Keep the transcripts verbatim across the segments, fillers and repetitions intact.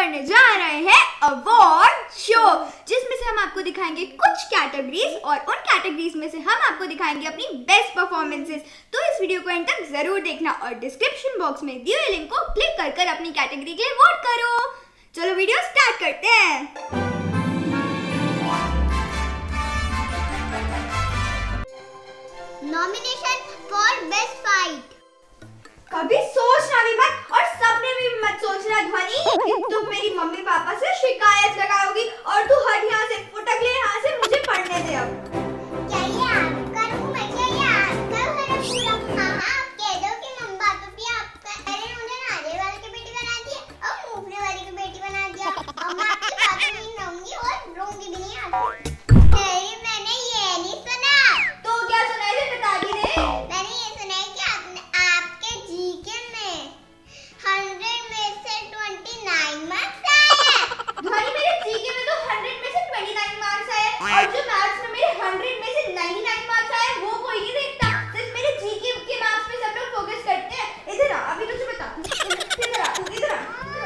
करने जा रहे हैं अवार्ड शो, जिसमें से हम आपको दिखाएंगे कुछ कैटेगरीज और उन कैटेगरीज में से हम आपको दिखाएंगे अपनी बेस्ट परफॉर्मेंसेस। तो इस वीडियो को एंड तक जरूर देखना और डिस्क्रिप्शन बॉक्स में दिए हुए लिंक को क्लिक कर कर अपनी कैटेगरी के लिए वोट करो। चलो वीडियो स्टार्ट करते हैं। Nomination for best fight. कभी सोचना भी मत और सपने में भी मत सोचना ध्वनि कि तुम मेरी मम्मी पापा से शिकायत लगाओगी और तू हट यहाँ से, फुटक ले यहाँ से, मुझे पढ़ने दे। अब क्या ये आपका रूम है? क्या ये आपका घर है पूरा? हाँ हाँ, कह दो कि मम्मी पापा भी आपका। अरे मुझे नाले वाले की बेटी बना दिया और मूंगफली वाले की बेटी बना दिया और मैं आपकी बातों में नहीं रहूंगी और रोऊंगी भी नहीं आपको। अरे मैंने ये नहीं सुना। तो क्या सुना है? बता दी दे। मैंने ये सुना है कि आपने आपके जीके में हंड्रेड में से ट्वेंटी नाइन मार्क्स आए। ध्वनि मेरे जीके में तो हंड्रेड में से ट्वेंटी नाइन मार्क्स आए और जो मैथ्स में मेरे हंड्रेड में से नाइंटी नाइन मार्क्स आए वो कोई नहीं देखता, सिर्फ मेरे जीके के मार्क्स पे सब लोग फोकस करते हैं। इधर आ, अभी तुझे बता, इधर आ, तू इधर आ।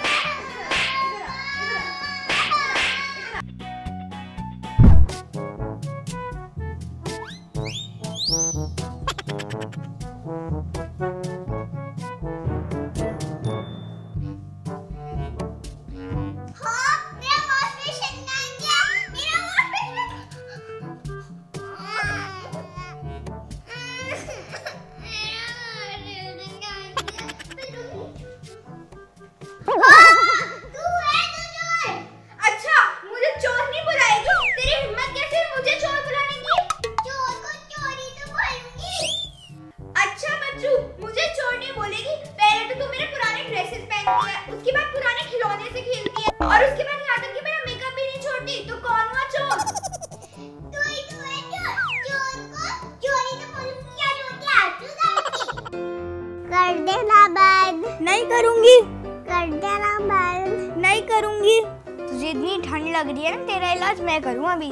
उसके बाद पुराने खिलौने से खेलती है और उसके बाद यहाँ तक कि मेरा मेकअप भी नहीं छोड़ती। तो कौन हुआ चोर? तू ही तू है चोर। चोर को चोरी तो बोलूंगी या चोर के आंसू डालती। कर देना बंद। नहीं करूंगी। कर देना बंद। नहीं करूंगी। तुझे इतनी ठंड लग रही है ना, तेरा इलाज मैं करूँ अभी।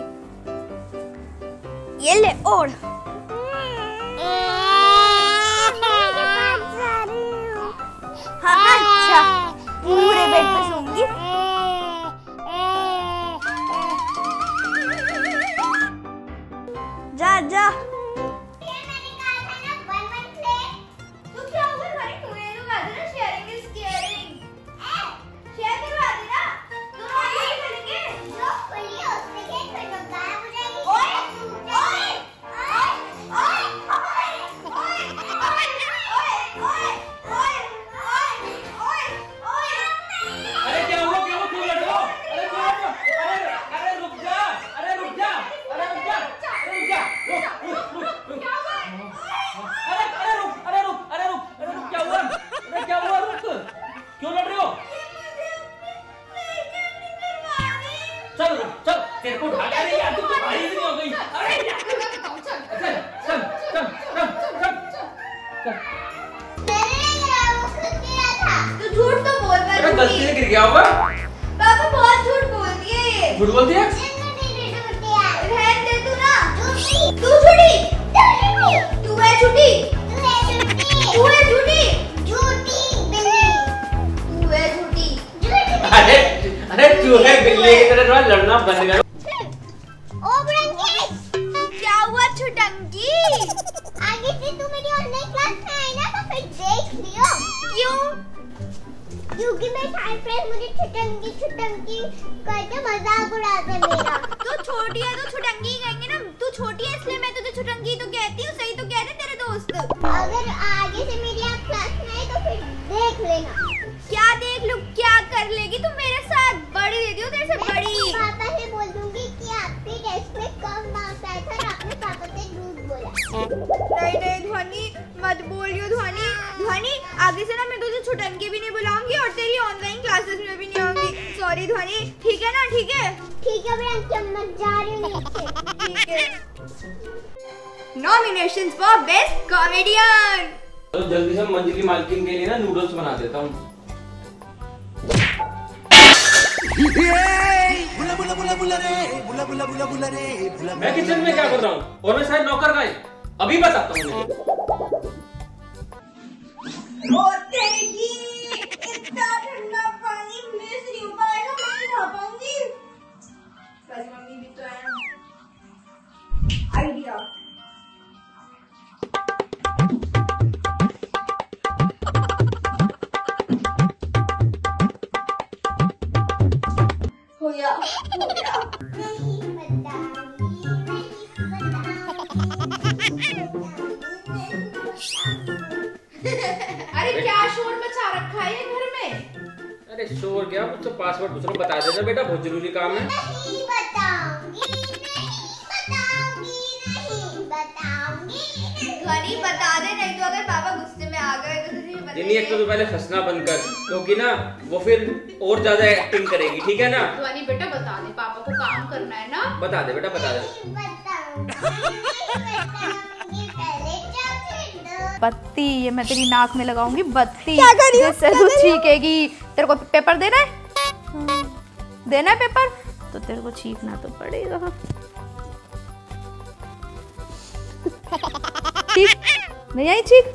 ये ले ओढ़। हाँ अच्छा, पूरे बेड पे सोऊंगी। जा जा। चल चल, तेरे को ढाका नहीं यार, तू तो भारी नहीं हो गई। अरे यार, चल चल चल चल चल चल। मेरे गिरा वो खुद गिरा था। तू झूठ तो बोल रहा है। अरे गलती से गिर गया होगा। पापा बहुत झूठ बोलती है ये। झूठ बोलती है? रहने दे तू ना। तू झूठी। तू है झूठी। तू है झूठी। झूठी बिल्ली। तू है झूठी। अरे अरे चूहे बिल्ली की तरह थोड़ा लड़ना बंद करो। ओ ब्रंकी, क्या हुआ छुटंकी? आगे से तू मेरी ऑनलाइन क्लास में आई ना तो फिर देख लियो। क्यों? क्योंकि मेरे सारे फ्रेंड मुझे छुटंकी छुटंकी करके मजाक उड़ाते हैं मेरा। तू छोटी है तो छुटंकी ही कहेंगे ना। तू छोटी है इसलिए मैं तुझे छुटंकी तो कहती हूँ। सही तो कहते तेरे दोस्त। अगर आगे से मेरी आप क्लास में आई तो फिर देख लेना। क्या देख लूं? क्या कर लेगी तू मेरे साथ? बड़ी दे दियो तेरे से बड़ी। पापा से बोल दूंगी कि आपके टेस्ट में कम मार्क्स आए थे और आपने पापा से झूठ बोला। नहीं नहीं ध्वनि, मत बोलियो ध्वनि। ध्वनि आगे से ना मैं तुझे छुटंकी भी नहीं बुलाऊंगी और तेरी ऑनलाइन क्लासेस में भी नहीं आऊंगी। सॉरी ध्वनि, ठीक है ना? ठीक है ठीक है ब्रंकी, मैं जा रही हूँ नीचे। ठीक है। Nominations for best comedian. तो जल्दी से मंजिल की मालकिन के लिए ना नूडल्स बना देता हूँ। बुला बुला बुला बुला रे, बुला बुला बुला बुला रे, बुला। मैं किचन में क्या कर रहा हूँ और मैं शायद नौकर का अभी बताता हूँ। इतना ठंडा पानी मिस रही हूँ। गया हो गया। नहीं बताऊंगी, नहीं बताऊंगी। अरे क्या शोर मचा रखा है ये घर में? अरे शोर क्या, मुझसे पासवर्ड दूसरा बता देना बेटा, बहुत जरूरी काम है। नहीं बताऊंगी, नहीं बताऊंगी, नहीं बताऊंगी। ध्वनि बता दे, नहीं तो अगर पापा गुस्से में आ गए तो तुझे भी जिन्नी एक तो तू पहले हंसना बंद कर, क्योंकि ना वो फिर और ज्यादा एक्टिंग करेगी, ठीक है ना? ध्वनि बेटा बता दे, पापा को काम करना है ना। बता दे बेटा, बता दे। नहीं बताऊंगी, नहीं बताऊंगी। पहले चॉकलेट दो। बत्ती, ये मैं तेरी नाक में लगाऊंगी बत्ती। क्या कर रही हो? जिससे तू छीकेगी। तेरे को पेपर देना है? देना है पेपर? तो तेरे को छीकना तो पड़ेगा। ठीक, नहीं आई छीक?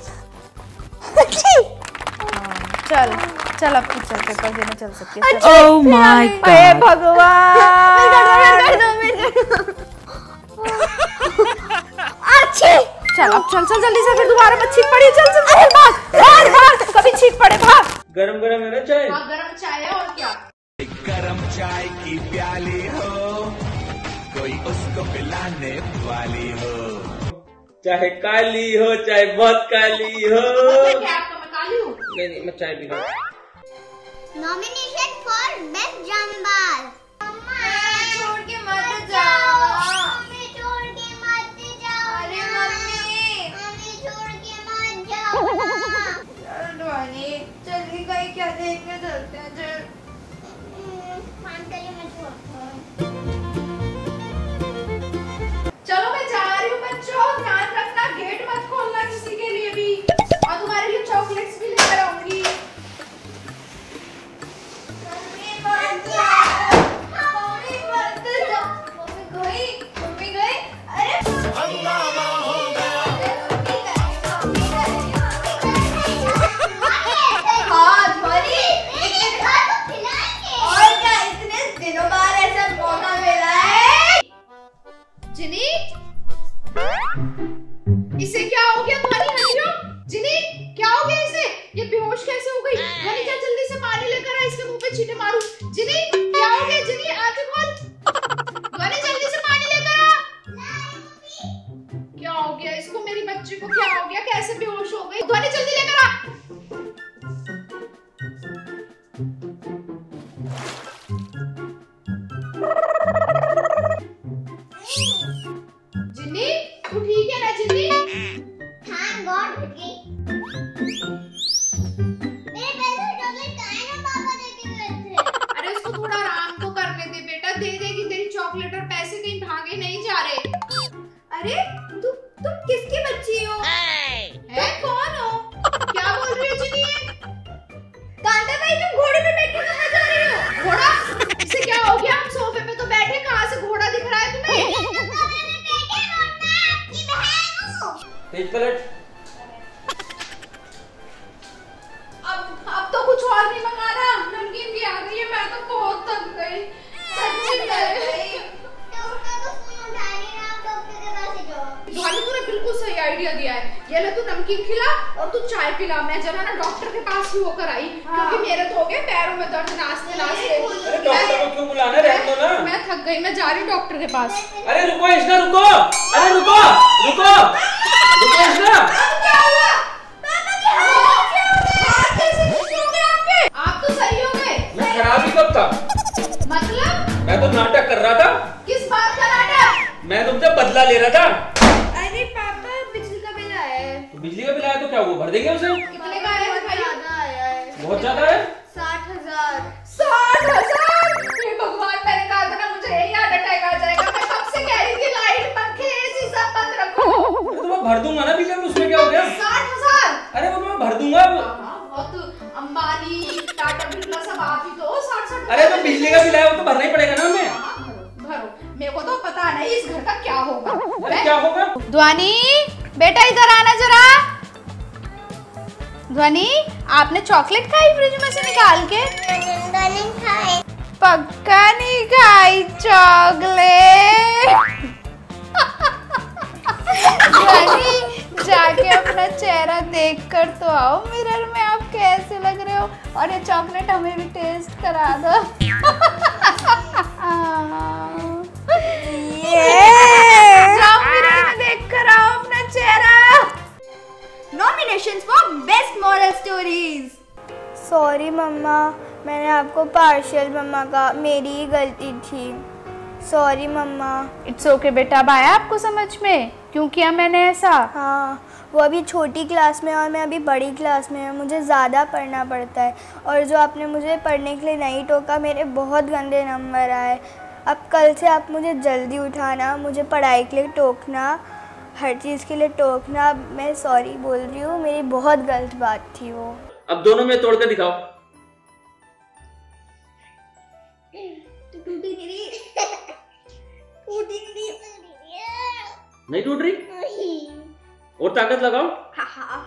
चल चल अब तू चल, पेपर देने चल सकती है। Oh my हे भगवान। चल अब चल चल जल्दी से, फिर दोबारा मत छीक पड़ी। चल चल चल भाग भाग भाग, कभी छीक पड़े भाग। गरम गरम है ना चाय? हाँ गरम चाय है और क्या। गरम चाय की प्याली हो, कोई उसको पिलाने वाली हो। चाहे काली हो चाहे बहुत काली हो। क्या आपका मैं काली हूँ? नहीं नहीं, मैं चाय पी रहा हूँ। Nomination for best jambal. मम्मा छोड़ के मत जाओ। मम्मी छोड़ के मत जाओ। अरे मम्मी। मम्मी छोड़ के मत जाओ ना। चल ध्वनि, जल्दी कहीं क्या देखने चलते हैं। चल मान कर मैं छोड़ता हूँ। चलो मैं जा रही हूँ बच्चों, ध्यान रखना, गेट मत खोलना किसी के लिए भी, और तुम्हारे लिए चॉकलेट्स भी लेकर आऊंगी। मम्मी मत जाओ। मम्मी मत जाओ। मम्मी गई, मम्मी गई। अरे हंगामा हो गया। मम्मी गई, मम्मी गई, मम्मी गई। हाँ ध्वनि, और क्या इतने दिनों बाद ऐसा मौका मिला है। जिनी, इसे क्या हो गया? ध्वनि हटियो। जिनी क्या हो गया इसे? ये बेहोश कैसे हो गई? ध्वनि जा जल्दी से पानी लेकर आ, इसके मुंह पे छींटे मारूं। जिनी क्या हो गया? जिनी आंखें खोल। ध्वनि जल्दी से पानी लेकर आ। क्या हो गया इसको? मेरी बच्ची को क्या हो गया? कैसे बेहोश हो गई? ध्वनि जल्दी लेकर आ। जिनी तू ठीक है ना? जिनी Thank God बेटी। मेरे पैसे चॉकलेट कहाँ है ना, पापा देके गए थे। अरे उसको थोड़ा आराम तो करने दे बेटा, दे देगी तेरी चॉकलेट, और पैसे कहीं भागे नहीं जा रहे। अरे तू तुम किसकी बच्ची हो? है कौन हो? क्या बोल रही हो जिनी? कांता भाई, तुम घोड़े पे बैठ के कहाँ जा रही हो? घोड़ा? इसे क्या हो गया? हम सोफे पे तो बैठे, कहाँ से घोड़ा दिख रहा है तुम्हें? तेज पलट। अब अब तो कुछ और नहीं मंगाना, नमकीन भी आ गई है। मैं तो बहुत थक गई, सच्ची में। ध्वनि तूने बिल्कुल सही आइडिया दिया है। ये ले तू नमकीन खिला और तू चाय पिला। मैं जरा ना डॉक्टर के पास ही होकर आई, क्योंकि मेरे तो हो गए पैरों में दर्द नाचते नाचते। अरे डॉक्टर को क्यों बुलाना, रहने दो ना। मैं थक गई, मैं जा रही हूँ डॉक्टर के पास। अरे रुको इसना, रुको। अरे रुको रुको रुको इसना। क्या हुआ? आप तो सही हो गए। मैं खराब ही कब था? मतलब मैं तो नाटक कर रहा था। किस बात का नाटक? मैं तुमसे बदला ले रहा था। अरे पापा, बिजली का बिल आया है। तो बिजली का बिल आया तो क्या हुआ, भर देंगे उसे? कितने का आया बहुत भाई? ज्यादा आया है। बहुत ज्यादा है। साठ हजार। साठ हजार? हे भगवान, मैंने कहा था ना मुझे यही हार्ट अटैक आ जाएगा। मैं कब से कह रही थी लाइट पंखे एसी सब बंद रखो। तो मैं भर दूंगा ना बिजली, उसमें क्या हो गया? साठ हजार? अरे वो मैं भर दूंगा। बहुत अंबानी टाटा बिरला सब आप ही तो साठ साठ। अरे तो बिजली का बिल आया वो तो भरना ही पड़ेगा ना हमें। भरो भरो, मेरे को तो पता नहीं इस घर का क्या होगा। अरे क्या होगा? ध्वनि बेटा इधर आना जरा। ध्वनि, आपने चॉकलेट खाई फ्रिज में से निकाल के? नहीं खाए। पक्का नहीं खाई चॉकलेट? ध्वनि जाके अपना चेहरा देख कर तो आओ मिरर में, आप कैसे लग रहे हो, और ये चॉकलेट हमें भी टेस्ट करा दो। जाओ मिरर में देख कर आओ अपना चेहरा। Nominations for Best Moral Stories. Sorry मम्मा, मैंने आपको पार्शियल मम्मा का, मेरी ही गलती थी। Sorry mamma. इट्स ओके बेटा, अब आया आपको समझ में क्यों किया मैंने ऐसा? हाँ, वो अभी छोटी क्लास में और मैं अभी बड़ी क्लास में हूँ, मुझे ज़्यादा पढ़ना पड़ता है। और जो आपने मुझे पढ़ने के लिए नहीं टोका, मेरे बहुत गंदे नंबर आए। अब कल से आप मुझे जल्दी उठाना, मुझे पढ़ाई के लिए टोकना, हर चीज़ के लिए टोकना। मैं सॉरी बोल रही हूँ, मेरी बहुत गलत बात थी वो। अब दोनों में तोड़ कर दिखाओ। टूटी नहीं रही, टूटी नहीं रही। नहीं टूट रही? और ताकत लगाओ। हाँ हाँ।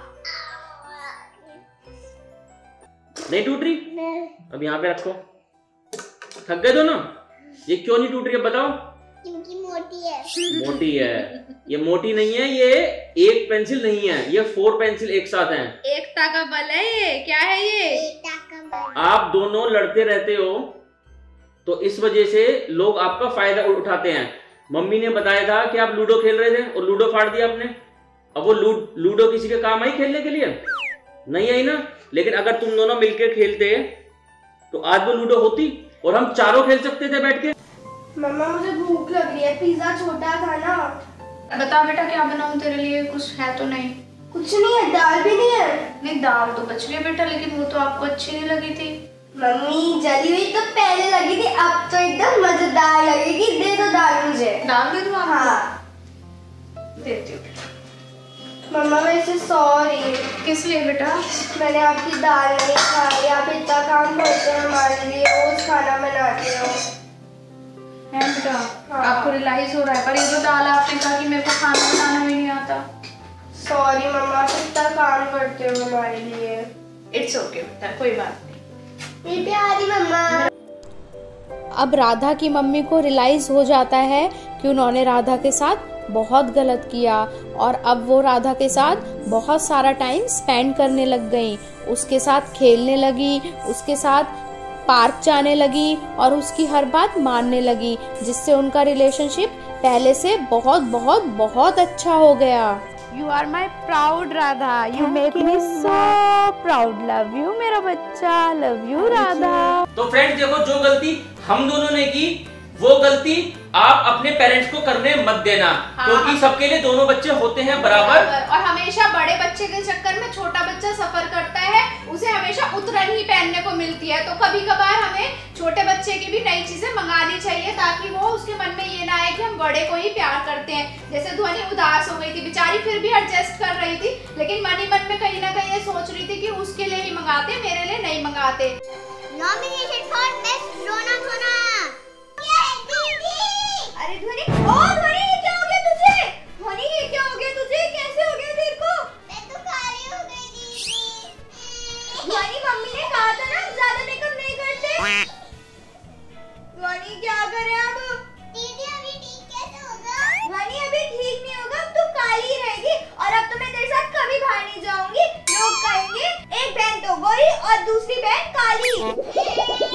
नहीं टूट रही? अब यहाँ पे रखो। थक गए दोनों? ये क्यों नहीं टूट रही है बताओ? क्योंकि मोटी है। मोटी है। ये मोटी नहीं है, ये एक पेंसिल नहीं है, ये फोर पेंसिल एक साथ हैं। एकता का बल है ये। क्या है ये? एकता का बल। आप दोनों लड़ते रहते हो तो इस वजह से लोग आपका फायदा उठाते हैं। मम्मी ने बताया था कि आप लूडो खेल रहे थे और लूडो फाड़ दिया आपने। अब वो लू, लूडो किसी के काम आई खेलने के लिए? नहीं आई ना। लेकिन अगर तुम दोनों मिलकर खेलते तो आज वो लूडो होती और हम चारों खेल सकते थे बैठ के। मम्मा मुझे भूख लग रही है, पिज्जा छोटा था ना। बता बेटा क्या बनाऊं तेरे लिए? कुछ है तो नहीं? कुछ नहीं है, दाल भी नहीं है। नहीं, दाल तो बच गई बेटा, लेकिन वो तो आपको अच्छी नहीं लगी थी। मम्मी जली हुई तो पहले लगी थी, अब तो एकदम मजेदार लगेगी। दे दो दाल मुझे। दाल दे दूं आपको? हाँ देती हूँ बेटा। मम्मा वैसे सॉरी, किस लिए बेटा? मैंने आपकी दाल नहीं खाई। आप इतना काम करते हो हमारे लिए, रोज खाना बनाते हो। है बेटा? हाँ। आपको रियलाइज हो रहा है? पर ये जो दाल आपने कहा कि मेरे को खाना बनाना भी नहीं आता। सॉरी मम्मा, आप इतना काम करते हो हमारे लिए। इट्स ओके बेटा, कोई बात नहीं। मेरी प्यारी मम्मा। अब राधा की मम्मी को रियलाइज हो जाता है कि उन्होंने राधा के साथ बहुत गलत किया और अब वो राधा के साथ बहुत सारा टाइम स्पेंड करने लग गई, उसके साथ खेलने लगी, उसके साथ पार्क जाने लगी और उसकी हर बात मानने लगी, जिससे उनका रिलेशनशिप पहले से बहुत बहुत बहुत अच्छा हो गया। You are my proud Radha, you make me so proud. Love you मेरा बच्चा, लव यू राधा। तो फ्रेंड्स देखो, जो गलती हम दोनों ने की वो गलती आप अपने पेरेंट्स को करने मत देना। हाँ, क्योंकि सबके लिए दोनों बच्चे होते हैं बराबर। और हमेशा बड़े बच्चे के चक्कर में छोटा बच्चा सफर करता है, उसे हमेशा उतरन ही पहनने को मिलती है। तो कभी कभार हमें छोटे बच्चे की भी नई चीजें मंगानी चाहिए, ताकि वो उसके मन में ये ना आए कि हम बड़े को ही प्यार करते हैं। जैसे ध्वनि उदास हो गई थी बेचारी, फिर भी एडजस्ट कर रही थी, लेकिन मन ही मन में कहीं ना कहीं ये सोच रही थी कि उसके लिए ही मंगाते, मेरे लिए नहीं मंगाते। नॉमिनेशन फॉर बेस्ट रोना धोना। अरे ध्वनि, ओ ध्वनि, ये क्या हो गया तुझे? ध्वनि, ये क्या हो गया तुझे? कैसे हो गया तेरे को? मैं तो काली हो गई दीदी। ध्वनि, मम्मी ने कहा था ना ज्यादा मेकअप नहीं करते। ध्वनि क्या करे अब? दीदी अभी ठीक कैसे होगा? ध्वनि अभी ठीक नहीं होगा, अब तू काली ही रहेगी और अब तो मैं तेरे साथ कभी बाहर नहीं जाऊंगी। लोग कहेंगे एक बहन तो गोरी और दूसरी बहन काली।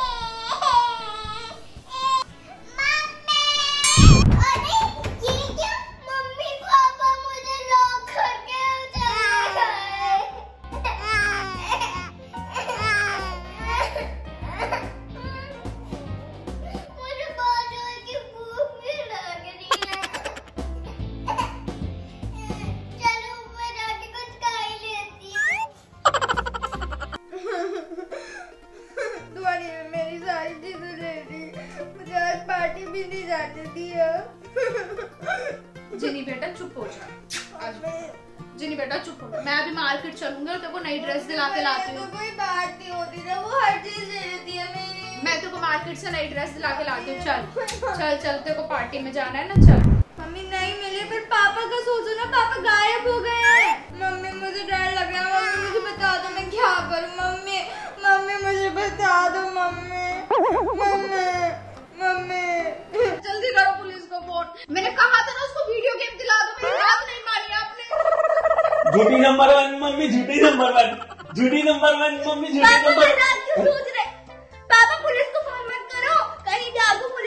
जिनी बेटा चुप हो जा। जिनी बेटा चुप हो जा। मैं अभी मार्केट चलूंगी और तेरे को नई ड्रेस दिला के लाती हूँ। कोई बात नहीं होती ना, वो हर चीज दे देती है मेरी। मैं तेरे को मार्केट से नई ड्रेस दिला के लाती हूँ। चल चल चल, तेरे को पार्टी में जाना है ना, चल। मम्मी नहीं मिली, पर पापा का सोचो ना, पापा गायब हो गए हैं। मम्मी मुझे डर लग रहा है, मम्मी मुझे बता दो मैं क्या करूँ। मम्मी मम्मी मुझे बता दो। मम्मी मम्मी मम्मी जल्दी करो पुलिस को फोन। मैंने कहा था ना उसको वीडियो गेम दिला दो, मेरी बात नहीं मानी आपने। झूठी नंबर वन मम्मी, झूठी नंबर वन, झूठी नंबर वन मम्मी, झूठी नंबर वन। क्यों सोच रहे? पापा पुलिस को फोन मत करो, कहीं जागो।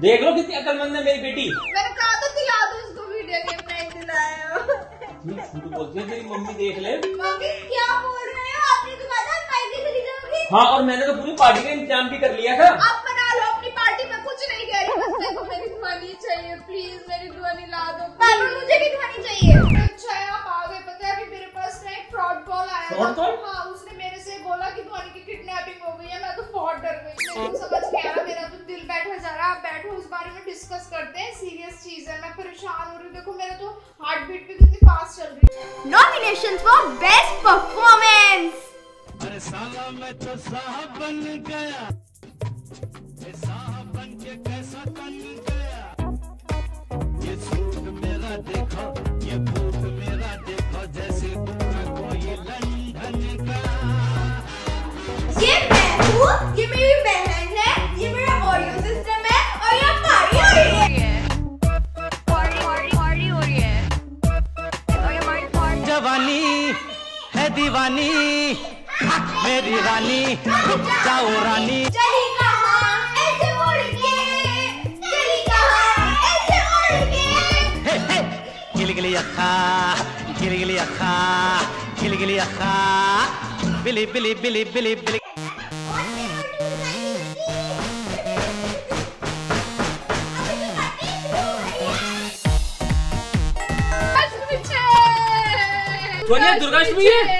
देख लो कितनी अकलमंद है मेरी बेटी। मैंने कहा तो दिला दो उसको, वीडियो गेम नहीं दिलाया। झूठ बोलती है, तेरी मम्मी देख ले। मम्मी क्या बोल रहे हो? आपने तो कहा था पार्टी चली जाओगी। हाँ, और मैंने तो पूरी पार्टी का इंतजाम भी कर लिया था। आप बना लो अपनी पार्टी, में कुछ नहीं कह रही, बस मेरे को मेरी ध्वनि चाहिए, प्लीज मेरी ध्वनि ला दो। पापा मुझे भी ध्वनि चाहिए। अच्छा है आप आ गए। पता है अभी मेरे पास ना एक फ्रॉड कॉल आया था। Fraud call? हाँ, उसने मेरे से बोला कि ध्वनि की किडनैपिंग हो गई है। मैं तो बहुत डर गई, मेरे को समझ नहीं आ रहा, मेरा तो दिल बैठा जा रहा है। आप बैठो, उस बारे में डिस्कस करते हैं, सीरियस चीज है। मैं परेशान हो रही हूँ, देखो मेरा तो हार्ट बीट भी कितनी फास्ट चल रही है। Nomination for best performance. अरे साला मैं तो साहब बन गया, ये साहब बन के कैसा बन गया, ये सूट मेरा देखो, ये बूट मेरा देखो, जैसे कोई लंदन का। ये मैं हूँ, ये मेरी बहन है, ये मेरा ऑडियो सिस्टम है और ये पार्टी हो रही है। पार्टी पार्टी पार्टी हो रही है और ये हमारी पार्टी। जवानी है दीवानी मेरी रानी, जाओ रानी। चली कहाँ ऐसे उड़ के, चली कहाँ ऐसे उड़ के। हे हे गिली गिली अखा, गिली गिली अखा, गिली गिली अखा, बिली बिली बिली बिली बिली। सोनिया दुर्गाष्टमी है।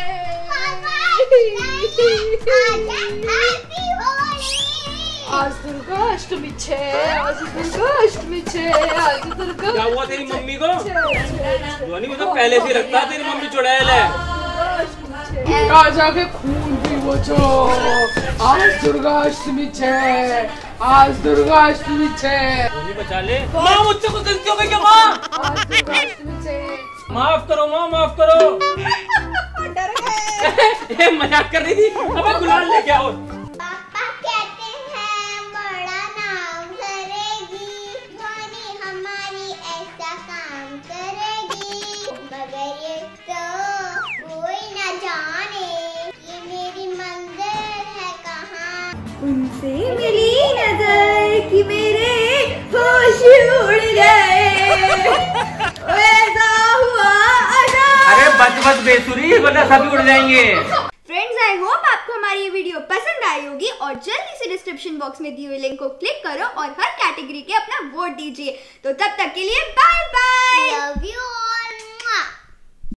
आज दुर्गा अष्टमी छे, आज दुर्गा अष्टमी छे, आज दुर्गा। क्या हुआ तेरी मम्मी को? ध्वनि को तो पहले से लगता तेरी मम्मी चुड़ैल है। आज आके खून भी बचो। आज दुर्गा अष्टमी छे, आज दुर्गा अष्टमी छे। ध्वनि बचा ले। माँ मुझसे कुछ गलती हो गई क्या माँ? आज दुर्गा अष्टमी छे। माफ करो माँ, माफ करो। डर गए। मजाक कर रही थी। अब गुलाल लेके आओ। पापा कहते हैं बड़ा नाम करेगी, ध्वनि हमारी ऐसा काम करेगी, मगर ये तो कोई न जाने ये मेरी मंदिर है कहाँ। उनसे मिली नजर कि मेरे होश उड़ गए। ऐसा हुआ अरे बच बच बेसुरी, वरना सभी उड़ जाएंगे। फ्रेंड्स, आई होप आपको हमारी ये वीडियो पसंद आई होगी और जल्दी से डिस्क्रिप्शन बॉक्स में दिए हुए लिंक को क्लिक करो और हर कैटेगरी के अपना वोट दीजिए। तो तब तक के लिए बाय।